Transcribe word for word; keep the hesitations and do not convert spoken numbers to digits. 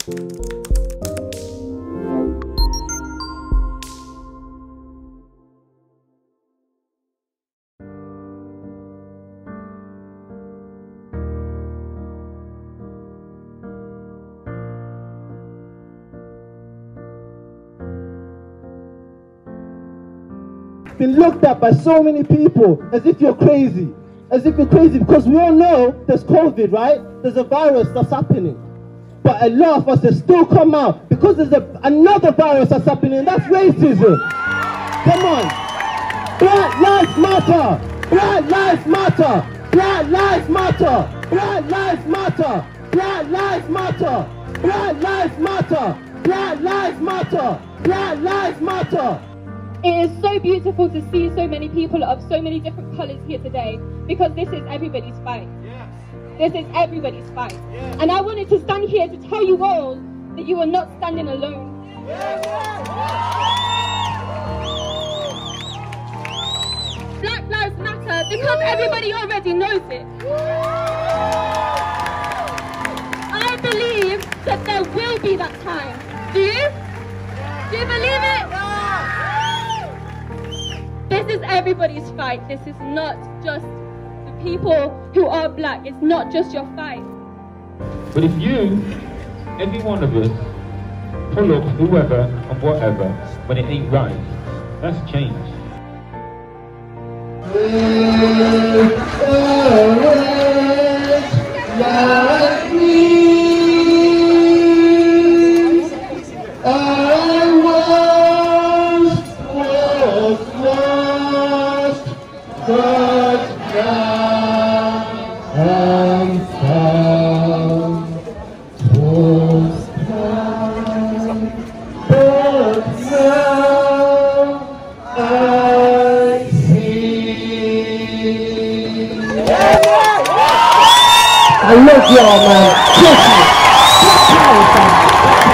Been looked at by so many people as if you're crazy, as if you're crazy, because we all know there's COVID, right? There's a virus that's happening, but a lot of us have still come out because there's a, another virus that's happening, and that's racism. Come on. Black lives matter. Black lives matter. Black lives matter. Black lives matter. Black lives matter. Black lives matter. Black lives matter. Black lives matter. It is so beautiful to see so many people of so many different colours here today, because this is everybody's fight. Yes. This is everybody's fight. Yes. And I wanted to stand here to tell you all that you are not standing alone. Yes. Black Lives Matter because everybody already knows it. I believe that there will be that time. Do you? Do you believe it? This is everybody's fight. This is not just the people who are black. It's not just your fight. But if you, every one of us, pull up whoever and whatever when it ain't right, that's change. Like me. I love y'all, man. Kiss me.